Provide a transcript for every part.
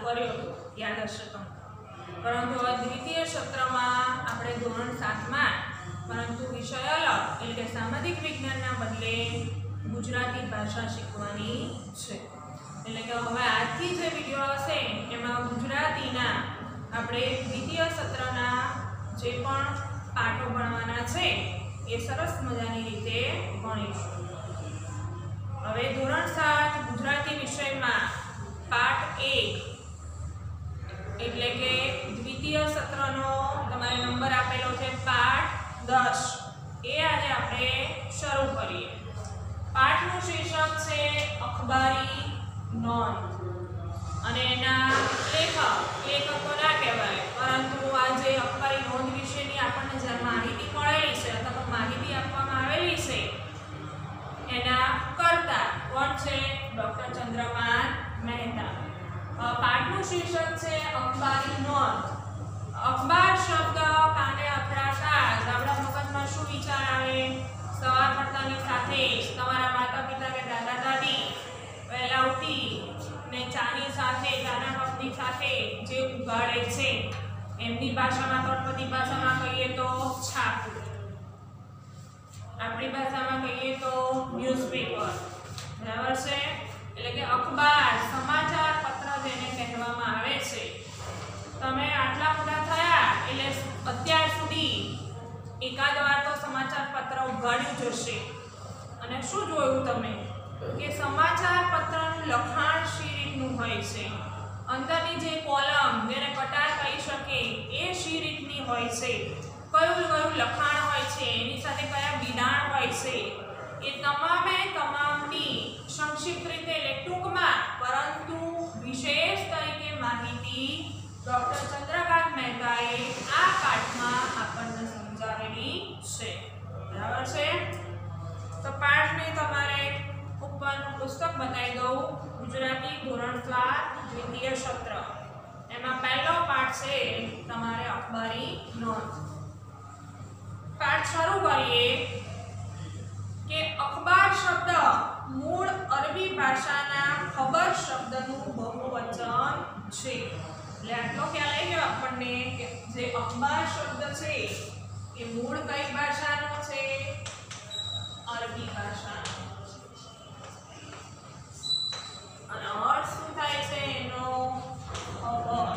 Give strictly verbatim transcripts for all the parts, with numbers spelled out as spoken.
કર્યો હતો, યાદ હશે તમને. પરંતુ હવે દ્વિતીય સત્રમાં આપણે ધોરણ સાતમાં પરંતુ વિષય અલગ એટલે કે સામાજિક વિજ્ઞાનના બદલે ગુજરાતી ભાષા શીખવાની છે. એટલે કે હવે આજથી જે વિડીયો હશે એમાં ગુજરાતીના આપણે દ્વિતીય સત્રના જે પણ પાઠો ભણવાના છે એ સરસ મજાની રીતે ભણીશું. હવે ધોરણ સાત ગુજરાતી વિષયમાં પાઠ એક એટલે કે દ્વિતીય સત્રનો તમારે નંબર આપેલો છે પાઠ દસ, એ આજે આપણે શરૂ કરીએ. પાઠનું શીર્ષક છે અખબારી નોંધ અને એના લેખક લેખકો ના કહેવાય પરંતુ આ જે અખબારી નોંધ વિશેની આપણને જે માહિતી મળેલી છે અથવા તો માહિતી આપવામાં આવેલી છે એના કર્તા કોણ છે? ડોક્ટર ચંદ્રકાંત મહેતા. પાઠનું શીર્ષક છે અખબારી નોંધ. અખબાર શબ્દ કાને અથડાતા જ આપણા મગજમાં શું વિચાર આવે? સવાર પડતાની સાથે તમારા માતા પિતા કે દાદા દાદી વહેલા ઉઠી ને ચાની સાથે ચાના કપની સાથે જે ઉગાડે છે એમની ભાષામાં તળપદી ભાષામાં કહીએ તો છાપું, આપણી ભાષામાં કહીએ તો ન્યૂઝપેપર, બરાબર છે? એટલે કે અખબાર સમાચાર પત્ર જેને કહેવામાં આવે છે. તમે આટલા મોટા થયા એટલે અત્યાર સુધી એકાદ વાર તો સમાચાર પત્ર ઉઘાડ્યું જ હશે અને શું જોયું તમે કે સમાચાર પત્રનું લખાણ શી રીતનું હોય છે, અંદરની જે કોલમ જેને કટાર કહી શકે એ શી રીતની હોય છે, કયું કયું લખાણ હોય છે, એની સાથે કયા વિધાન હોય છે, એ તમામે તમામની સંક્ષિપ્ત રીતે એટલે ટૂંકમાં પરંતુ વિશેષ તરીકે માહિતી ડોક્ટર ચંદ્રકાંત મહેતાએ આ પાઠમાં આપણને સમજાવેલી છે. બરાબર છે? તો પાઠને તમારે ઉપરનું પુસ્તક બતાવી દઉં, ગુજરાતી ધોરણ સાત દ્વિતીય સત્ર. એમાં પહેલો પાઠ છે તમારે અખબારી નોંધ. પાઠ શરૂ કરીએ કે અખબાર શબ્દ મૂળ અરબી ભાષાના ખબર શબ્દનું બહુવચન છે. એટલે આટલો ખ્યાલ આવી ગયો આપણને કે જે અખબાર શબ્દ છે એ મૂળ કઈ ભાષાનો છે? અરબી ભાષાનો. અને અર્થ શું થાય છે એનો? ખબર.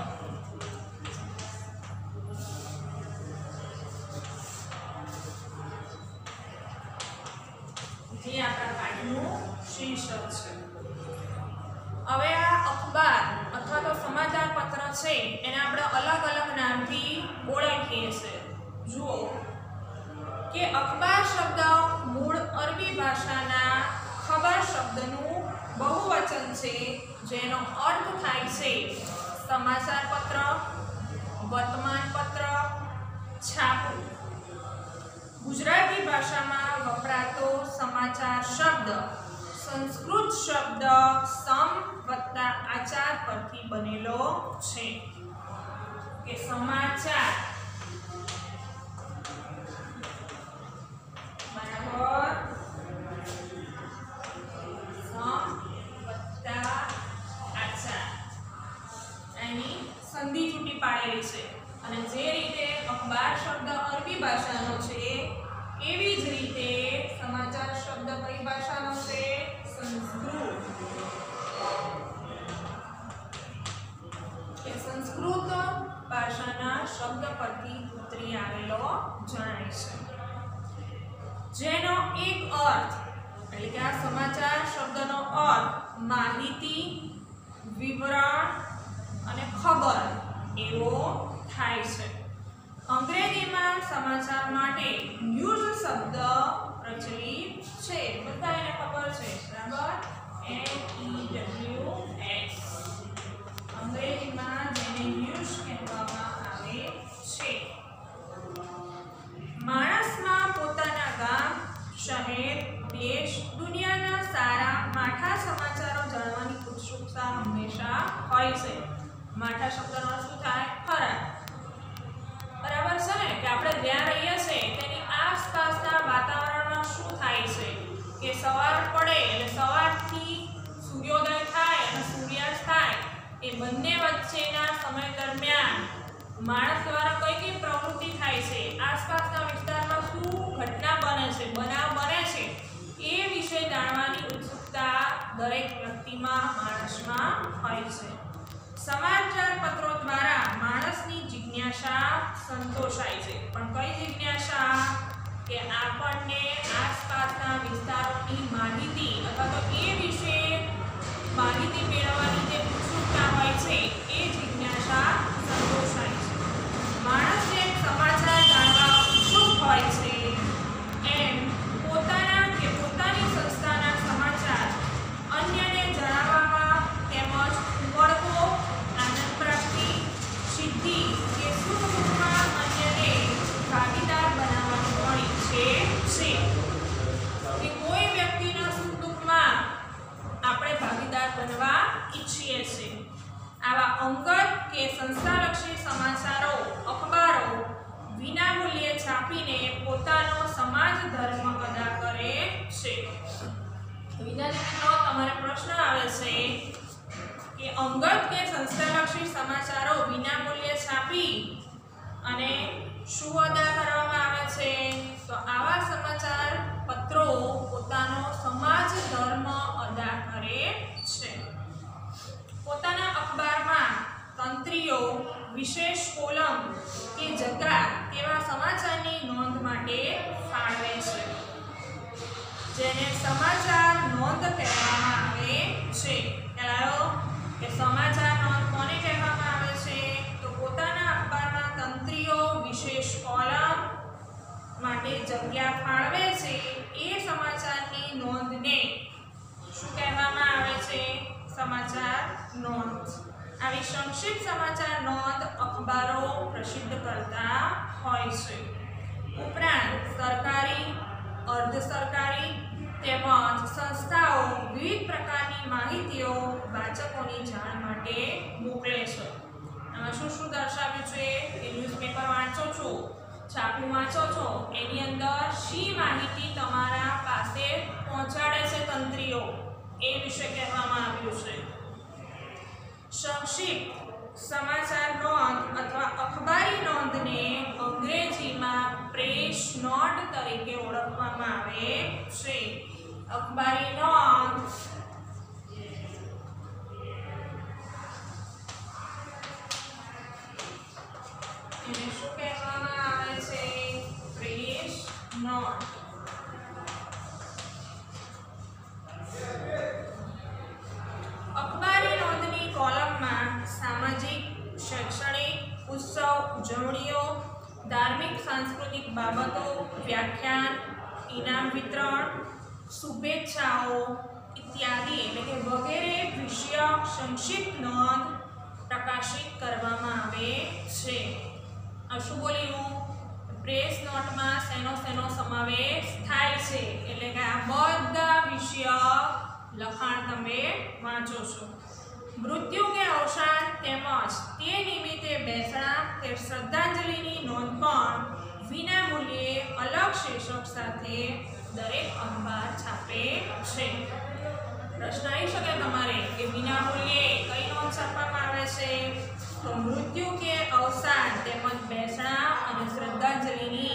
જે આપણા પાઠનું શીર્ષક છે. હવે આ અખબાર અથવા તો સમાચાર પત્ર છે એને આપણે અલગ અલગ નામથી ઓળખીએ છીએ. જુઓ કે અખબાર શબ્દ મૂળ અરબી ભાષાના ખબર શબ્દનું બહુવચન છે જેનો અર્થ થાય છે સમાચાર પત્ર, વર્તમાન પત્ર, છાપું. ગુજરાતી ભાષામાં વપરાતો સમાચાર શબ્દ સંસ્કૃત શબ્દ સમ વત્તા આચાર પરથી બનેલો છે. કે સમાચાર બરાબર સમ વત્તા આચાર એની સંધિ છૂટી પાડેલી છે. અને જે રીતે અખબાર શબ્દ અરબી ભાષાનો છે એવી જ રીતે સમાચાર શબ્દ કઈ ભાષાનો છે? સંસ્કૃત. એ સંસ્કૃત ભાષાના શબ્દ પરથી ઉતરી આવેલો જણાય છે. જેનો એક અર્થ એટલે કે આ સમાચાર શબ્દનો અર્થ માહિતી, વિવરણ અને ખબર એવો થાય છે. અંગ્રેજીમાં સમાચાર માટે ન્યૂઝ શબ્દ પ્રચલિત છે. બધાને ખબર છે, બરાબર? N E W S. અંગ્રેજીમાં જેને ન્યૂઝ કહેવામાં આવે છે. માણસમાં પોતાના ગામ, શહેર, દેશ, દુનિયાના સારા માઠા સમાચારો જાણવાની ઉત્સુકતા હંમેશા હોય છે. માઠા શબ્દનો અર્થ શું થાય? ખરા. બરાબર છે ને? કે આપણે જ્યાં રહીએ છીએ તેની આસપાસના વાતાવરણમાં શું થાય છે કે સવાર પડે એટલે સવારથી સૂર્યોદય થાય અને સૂર્યાસ્ત થાય એ બંને વચ્ચેના સમય દરમિયાન માણસ દ્વારા કઈ કઈ પ્રવૃત્તિ થાય છે, આસપાસના વિસ્તારમાં શું ઘટના બને છે, બનાવ બને છે, એ વિશે જાણવાની ઉત્સુકતા દરેક વ્યક્તિમાં માણસમાં હોય છે. સમાચાર પત્રો દ્વારા માણસની જિજ્ઞાસા સંતોષાય છે. પણ કઈ જિજ્ઞાસા? કે આપણને આસપાસના વિસ્તારોની માહિતી અથવા તો એ વિશે માહિતી મેળવવાની જે ઉત્સુકતા હોય છે એ જિજ્ઞાસા સંતોષાય છે. માણસ જેમ સમાચાર જાણવા ઉત્સુક હોય છે એમ પોતાના કે પોતાની સંસ્થાના સમાચાર અન્યને જણાવવામાં તેમજ ઉમળકો, આનંદ પ્રાપ્તિ, સિદ્ધિ કે સુખ દુઃખમાં અન્યને ભાગીદાર બનાવવાનું પણ ઈચ્છે છે. કે કોઈ વ્યક્તિના સુખ દુઃખમાં આપણે ભાગીદાર બનવા ઈચ્છીએ છીએ. આવા અંગત કે સંસ્થાલક્ષી સમાચારો અખબારો વિનામૂલ્યે છાપીને પોતાનો સમાજ ધર્મ અદા કરે છે. વિદ્યાર્થી મિત્રો, તમારે પ્રશ્ન આવે છે કે અંગત કે સંસ્થાલક્ષી સમાચારો વિનામૂલ્યે છાપી અને શું અદા કરવામાં આવે છે? તો આવા સમાચાર પત્રો પોતાનો સમાજ ધર્મ અદા કરે છે. પોતાના અખબારમાં તંત્રીઓ વિશેષ કોલમ કે જત્રા તેવા સમાચારની નોંધ માટે ફાળવે છે, જેને સમાચાર નોંધ કહેવામાં આવે છે. ચાલો કે સમાચાર નોંધ કોને કહેવામાં આવે છે? તો પોતાના અખબારમાં તંત્રીઓ વિશેષ કોલમ માટે જગ્યા ફાળવે છે એ સમાચારની નોંધને શું કહેવામાં આવે છે? સમાચાર નોંધ. આવી સંક્ષિપ્ત સમાચાર નોંધ અખબારો પ્રસિદ્ધ કરતા હોય છે. ઉપરાંત સરકારી, અર્ધ સરકારી તેમજ સંસ્થાઓ વિવિધ પ્રકારની માહિતીઓ વાચકોની જાણ માટે મોકલે છે. આમાં શું શું દર્શાવ્યું છે? કે ન્યૂઝપેપર વાંચો છો, છાપું વાંચો છો, એની અંદર શી માહિતી તમારા પાસે પહોંચાડે છે તંત્રીઓ, એ વિશે કહેવામાં આવ્યું છે. સંક્ષિપ્ત સમાચાર નોંધ અથવા અખબારી નોંધને અંગ્રેજીમાં પ્રેસ નોટ તરીકે ઓળખવામાં આવે છે. અખબારી નોંધ એને શું કહેવામાં આવે છે? Press note. અખબારી નોંધની કોલમમાં સામાજિક, શૈક્ષણિક, ઉત્સવ, ઉજવણીઓ, ધાર્મિક સાંસ્કૃતિક બાબતો, વ્યાખ્યાન, ઇનામ વિતરણ, શુભેચ્છાઓ ઇત્યાદિ એટલે કે વગેરે વિષયક સંક્ષિપ્ત નોંધ પ્રકાશિત કરવામાં આવે છે. આ શું બોલ્યું? પ્રેસ નોટમાં શેનો શેનો સમાવેશ થાય છે? એટલે કે આ બધા વિષયક લખાણ તમે વાંચો છો. મૃત્યુ કે અવસાન તેમજ તે નિમિત્તે બેસણા કે શ્રદ્ધાંજલિની નોંધ પણ વિનામૂલ્યે અલગ શીર્ષક સાથે દરેક અખબાર છાપે છે. પ્રશ્ન આવી શકે તમારે કે વિનામૂલ્યે કઈ નોંધ છાપવામાં આવે છે? તો મૃત્યુ કે અવસાન તેમજ બેસણા અને શ્રદ્ધાંજલિની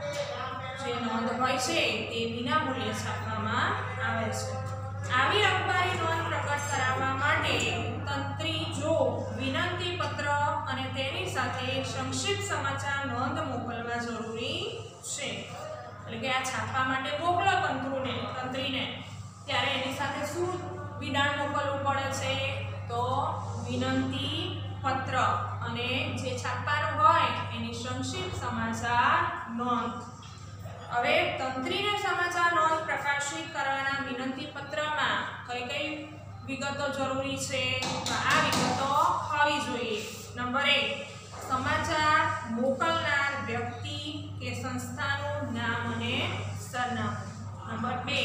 જે નોંધ હોય છે તે વિનામૂલ્યે છાપવામાં આવે છે. આવી અખબારી નોંધ પ્રકટ કરાવવા માટે તંત્રી જો વિનંતી પત્ર અને તેની સાથે સંક્ષિપ્ત સમાચાર નોંધ મોકલવા જરૂરી છે. એટલે કે આ છાપવા માટે મોકલો તંત્રુને તંત્રીને, ત્યારે એની સાથે શું વિધાન મોકલવું પડે છે? તો વિનંતી પત્ર અને જે છાપવાનું હોય એની સંક્ષિપ્ત સમાચાર નોંધ. હવે તંત્રીને સમાચાર નોંધ પ્રકાશિત કરવાના વિનંતી પત્રમાં કઈ કઈ વિગતો જરૂરી છે? તો આ વિગતો હોવી જોઈએ. નંબર એક, સમાચાર મોકલનાર વ્યક્તિ કે સંસ્થાનું નામ અને સરનામું. નંબર બે,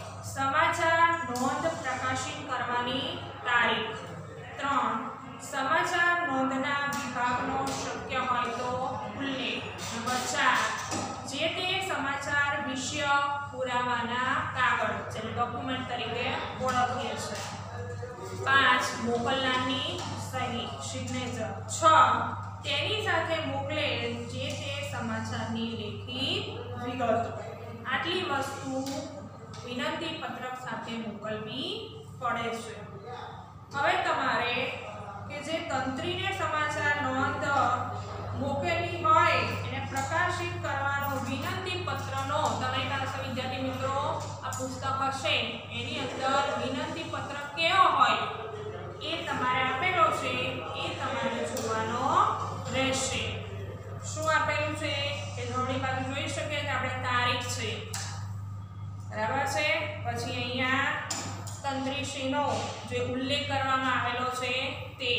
સમાચાર નોંધ પ્રકાશિત કરવાની તારીખ. ત્રણ, સમાચાર નોંધના વિભાગનો શક્ય હોય તો ઉલ્લેખ. નંબર ચાર, જે તે સમાચાર વિષય પુરાવાના કાગળ જેને ડોક્યુમેન્ટ તરીકે ઓળખીએ છીએ. પાંચ, મોકલનારની સહી સિગ્નેચર. છ તેની સાથે મોકલેલ જે તે સમાચારની લેખિત વિગતો. આટલી વસ્તુ વિનંતી પત્રક સાથે મોકલવી પડે છે. હવે તમારે કે જે તંત્રીને સમાચાર નોંધ મોકલેલી હોય એને પ્રકાશિત કરવાનો વિનંતી પત્રનો તમારી પાસે વિદ્યાર્થી મિત્રો આ પુસ્તક હશે એની અંદર વિનંતી પત્ર કેવો હોય એ તમારે આપેલો છે એ તમારે જોવાનો રહેશે. શું આપેલું છે કે જમણી બાજુ જોઈ શકીએ કે આપણે તારીખ છે બરાબર છે. પછી અહીંયા તંત્રીશ્રીનો જે ઉલ્લેખ કરવામાં આવેલો છે તે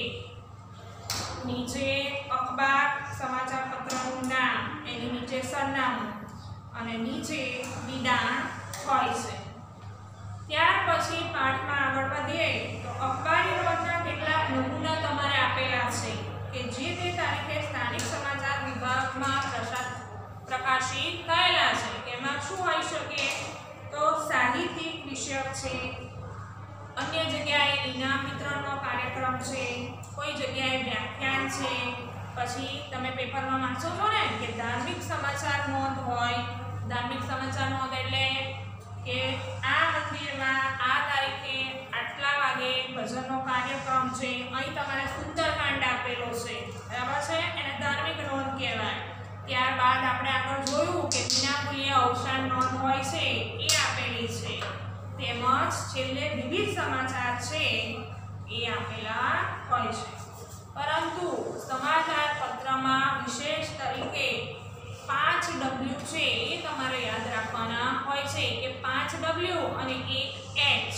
નીચે અખબાર સમાચાર પત્રનું નામ એની નીચે સરનામું અને નીચે વિધાન હોય છે. ત્યાર પછી પાઠમાં આગળ વધીએ તો અખબારી નોંધના કેટલાક નમૂના તમારે આપેલા છે કે જે તે તારીખે સ્થાનિક સમાચાર વિભાગમાં પ્રકાશિત થયેલા છે. એમાં શું હોઈ શકે તો સાહિત્યિક વિષયક છે, અન્ય જગ્યાએ ઇનામ વિતરણનો કાર્યક્રમ છે, કોઈ જગ્યાએ વ્યાખ્યાન છે. પછી તમે પેપરમાં વાંચો છો ને કે ધાર્મિક સમાચાર નોંધ હોય. ધાર્મિક સમાચાર નોંધ એટલે કે આ મંદિરમાં આ તારીખે આટલા વાગે ભજનનો કાર્યક્રમ છે, અહીં તમારે સુંદરકાંડ આપેલો છે બરાબર છે, એને ધાર્મિક નોંધ કહેવાય. ત્યારબાદ આપણે આગળ જોયું કે વિનામૂલ્ય અવસાન નોંધ હોય છે એ આપેલી છે. તેમજ છેલ્લે વિવિધ સમાચાર છે એ આપેલા હોય છે. પરંતુ સમાચાર પત્રમાં વિશેષ તરીકે પાંચ ડબલ્યુ છે એ તમારે યાદ રાખવાના હોય છે કે પાંચ ડબલ્યુ અને એક એચ.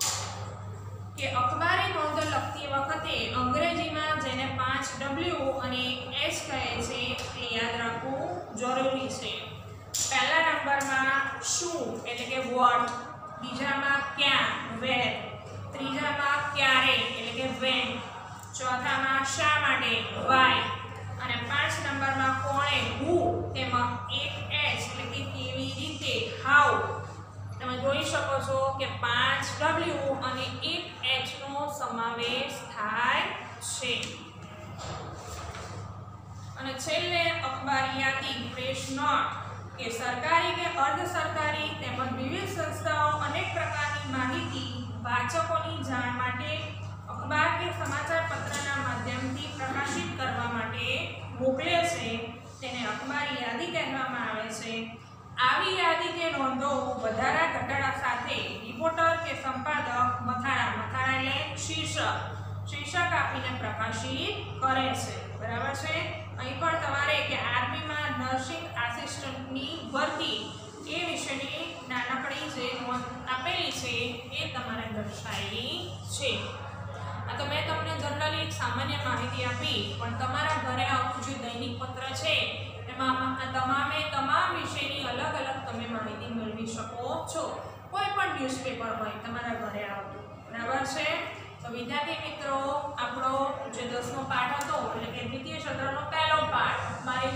કે અખબારી નોંધ લખતી વખતે અંગ્રેજીમાં જેને પાંચ ડબલ્યુ અને એક એચ કહે છે તે યાદ રાખવું જરૂરી છે. પહેલા નંબરમાં શું એટલે કે વોટ, બીજામાં ક્યાં વેર, ત્રીજામાં ક્યારે એટલે કે વેન, ચોથામાં શા માટે વાય અને પાંચ નંબરમાં કોણે હુ તેમાં એક એચ એટલે કે કેવી રીતે હાઉ. તમે જોઈ શકો છો કે પાંચ ડબલ્યુ અને એક એચ નો સમાવેશ થાય છે. અને છેલ્લે અખબારી યાદી પ્રેસ નોટ કે સરકારી કે અર્ધ સરકારી તેમજ વિવિધ સંસ્થાઓ અનેક પ્રકારની માહિતી વાચકોની જાણ માટે અખબાર કે સમાચાર પત્રના માધ્યમથી પ્રકાશિત કરવા માટે મોકલે છે તેને અખબારી યાદી કહેવામાં આવે છે. આવી યાદી કે નોંધો વધારા ઘટાડા સાથે રિપોર્ટર કે સંપાદક મથાળા મથાળા એટલે શીર્ષક શીર્ષક આપીને પ્રકાશિત કરે છે બરાબર છે. અહીં પણ તમારે કે આર્મીમાં નર્સિંગ આસિસ્ટન્ટની ભરતી એ વિશેની નાનકડી જે નોંધ આપેલી છે એ તમારે દર્શાવેલી છે. આ તો મેં તમને જનરલી એક સામાન્ય માહિતી આપી, પણ તમારા ઘરે આવતું જે દૈનિક પત્ર છે એમાં તમામે તમામ વિષયની અલગ અલગ તમે માહિતી મેળવી શકો છો. કોઈ પણ ન્યૂઝપેપર હોય તમારા ઘરે આવતું બરાબર છે. તો વિદ્યાર્થી મિત્રો આપણો જે દસમો પાઠ હતો એટલે કે દ્વિતીય સત્રનો પહેલો પાઠ મારી